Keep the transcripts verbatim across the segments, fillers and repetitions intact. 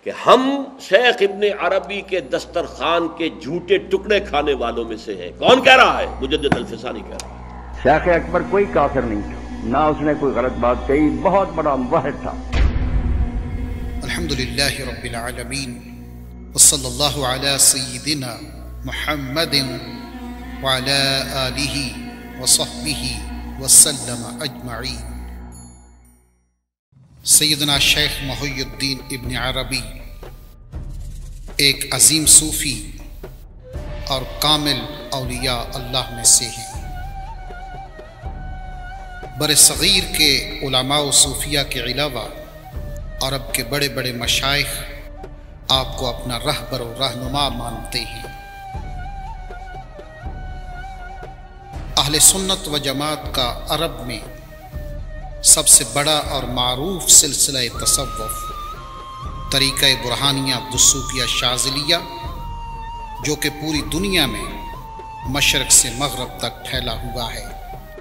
کہ ہم شیخ ابن عربی کے دسترخوان کے جھوٹے ٹکڑے کھانے والوں میں سے ہیں۔ کون کہہ رہا ہے؟ مجدد الفسانی کہہ رہا ہے۔ شیخ اکبر کوئی کافر نہیں تھا، نہ اس نے کوئی غلط بات کہی، بہت بڑا موحد تھا۔ الحمدللہ رب العالمین وصلی اللہ علی سیدنا محمد وعلی آلہ وصحبہ وسلم اجمعین۔ سیدنا شیخ محی الدین ابن عربی ایک عظیم صوفی اور کامل اولیاء اللہ میں سے ہیں۔ بر صغیر کے علماء و صوفیہ کے علاوہ عرب کے بڑے بڑے مشائخ آپ کو اپنا رہبر و رہنما مانتے ہیں۔ اہل سنت و جماعت کا عرب میں سب سے بڑا اور معروف سلسلہ تصوف طریقہ برہانیہ دسوقیہ شاذلیہ، جو کہ پوری دنیا میں مشرق سے مغرب تک پھیلا ہوا ہے،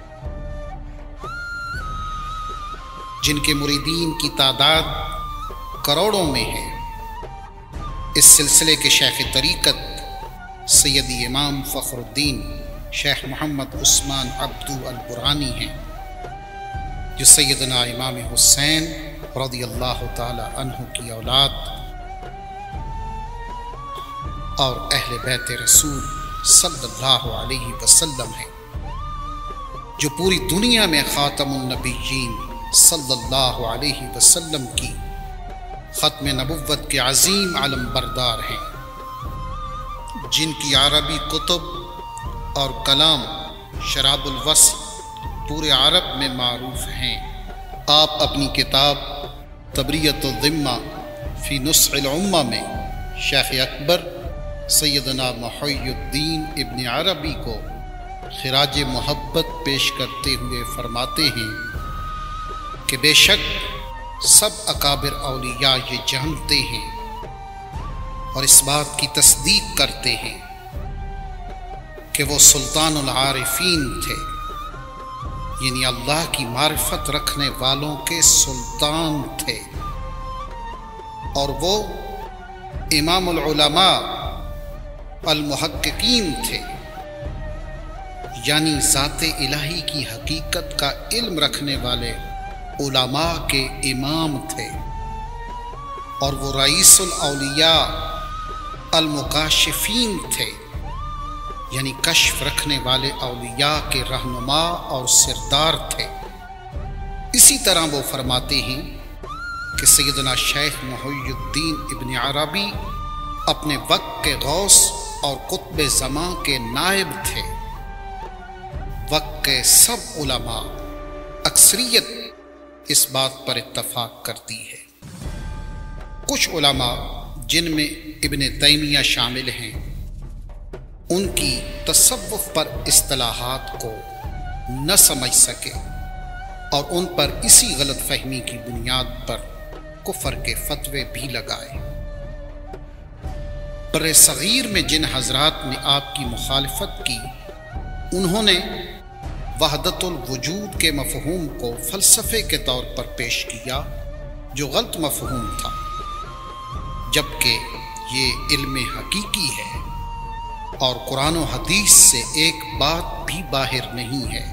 جن کے مریدین کی تعداد کروڑوں میں ہے۔ اس سلسلے کے شیخ طریقت سیدی امام فخر الدین شیخ محمد عثمان عبدو البرہانی ہیں، جو سیدنا امام حسین رضی اللہ تعالی عنہ کی اولاد اور اہل بیت رسول صلی اللہ علیہ وسلم ہیں، جو پوری دنیا میں خاتم النبیین صلی اللہ علیہ وسلم کی ختم نبوت کے عظیم علم بردار ہیں، جن کی عربی کتب اور کلام شراب الوصف پورے عرب میں معروف ہیں۔ آپ اپنی کتاب تبریۃ الذمہ فی نصح الامہ میں شیخ اکبر سیدنا محی الدین ابن عربی کو خراج محبت پیش کرتے ہوئے فرماتے ہیں کہ بے شک سب اکابر اولیاء یہ جانتے ہیں اور اس بات کی تصدیق کرتے ہیں کہ وہ سلطان العارفین تھے، یعنی اللہ کی معرفت رکھنے والوں کے سلطان تھے، اور وہ امام العلماء المحققین تھے، یعنی ذات الہی کی حقیقت کا علم رکھنے والے علماء کے امام تھے، اور وہ رئیس الاولیاء المکاشفین تھے، یعنی کشف رکھنے والے اولیاء کے رہنما اور سردار تھے۔ اسی طرح وہ فرماتے ہیں کہ سیدنا شیخ محی الدین ابن عربی اپنے وقت کے غوث اور قطب زمان کے نائب تھے۔ وقت کے سب علماء اکثریت اس بات پر اتفاق کرتی ہے۔ کچھ علماء جن میں ابن تیمیہ شامل ہیں، ان کی تصوف پر اصطلاحات کو نہ سمجھ سکے اور ان پر اسی غلط فہمی کی بنیاد پر کفر کے فتوے بھی لگائے۔ بر صغیر میں جن حضرات نے آپ کی مخالفت کی، انہوں نے وحدت الوجود کے مفہوم کو فلسفے کے طور پر پیش کیا، جو غلط مفہوم تھا، جبکہ یہ علم حقیقی ہے اور قرآن و حدیث سے ایک بات بھی باہر نہیں ہے۔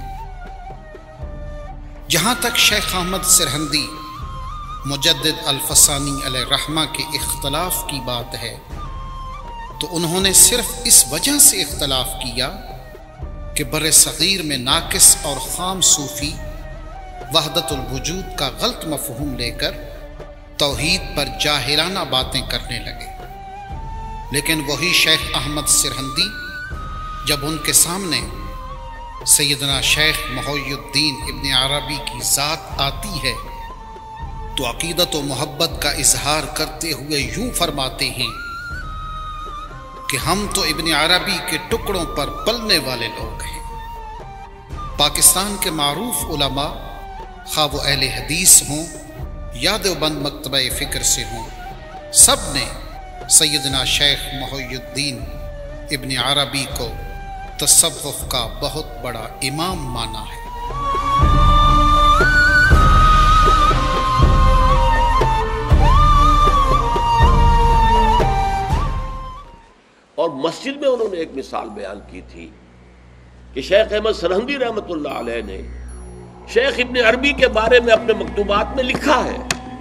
جہاں تک شیخ احمد سرہندی مجدد الفسانی علیہ رحمہ کے اختلاف کی بات ہے، تو انہوں نے صرف اس وجہ سے اختلاف کیا کہ بر صغیر میں ناقص اور خام صوفی وحدت الوجود کا غلط مفہوم لے کر توحید پر جاہلانہ باتیں کرنے لگے، لیکن وہی شیخ احمد سرہندی جب ان کے سامنے سیدنا شیخ محی الدین ابن عربی کی ذات آتی ہے تو عقیدت و محبت کا اظہار کرتے ہوئے یوں فرماتے ہیں کہ ہم تو ابن عربی کے ٹکڑوں پر پلنے والے لوگ ہیں۔ پاکستان کے معروف علماء، خواہ وہ اہل حدیث ہوں یا دیوبند مکتبہ فکر سے ہوں، سب نے سیدنا شیخ محی الدین ابن عربی کو تصوف کا بہت بڑا امام مانا ہے۔ مسجد میں انہوں نے ایک مثال بیان کی تھی کہ شیخ احمد سرہندی رحمۃ اللہ علیہ نے شیخ ابن عربی کے بارے میں اپنے مکتوبات میں لکھا ہے،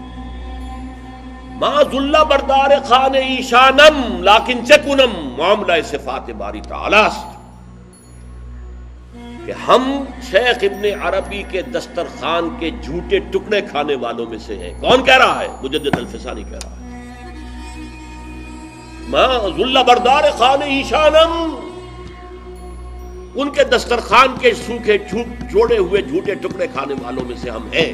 ما ذل بردار خان ایشانم لیکن چکنم معاملہ صفات باری تعالی است، کہ ہم شیخ ابن عربی کے دسترخوان کے جھوٹے ٹکڑے کھانے والوں میں سے ہیں۔ کون کہہ رہا ہے؟ مجدد الفسانی کہہ رہا ہے۔ ما ذل بردار خان ایشانم، ان کے دسترخوان کے سوکھے جوڑے ہوئے جھوٹے ٹکڑے کھانے والوں میں سے ہم ہیں۔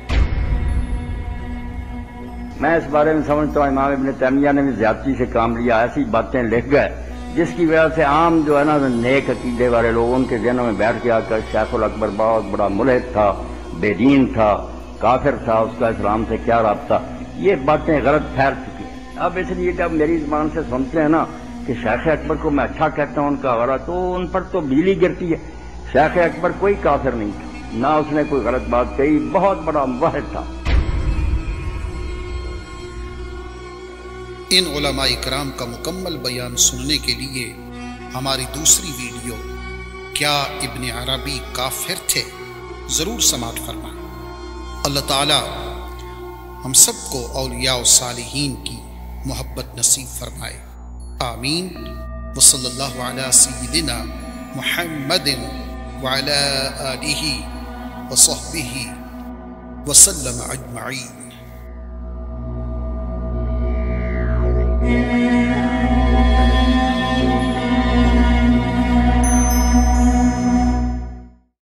میں اس بارے میں سمجھتا ہوں امام ابن تیمیہ نے بھی زیادتی سے کام لیا، ایسی باتیں لکھ گئے جس کی وجہ سے عام جو ہے نا نیک عقیدے والے لوگ ان کے ذہنوں میں بیٹھ گیا کہ شیخ الاکبر بہت بڑا ملحد تھا، بے دین تھا، کافر تھا، اس کا اسلام سے کیا رابطہ۔ یہ باتیں غلط پھیل چکی ہیں۔ اب اس لیے جب میری زبان سے سنتے ہیں نا کہ شیخ اکبر کو میں اچھا کہتا ہوں ان کا غلط، تو ان پر تو بجلی گرتی ہے۔ شیخ اکبر کوئی کافر نہیں تھا، نہ اس نے کوئی غلط بات کہی، بہت بڑا موحد تھا۔ ان علماء کرام کا مکمل بیان سننے کے لیے ہماری دوسری ویڈیو کیا ابن عربی کافر تھے ضرور سماعت فرمائیں۔ اللہ تعالی ہم سب کو اولیاء و صالحین کی محبت نصیب فرمائے، آمین۔ وصلی اللہ علی سیدنا محمد وعلی آلہ وصحبہ وسلم اجمعین۔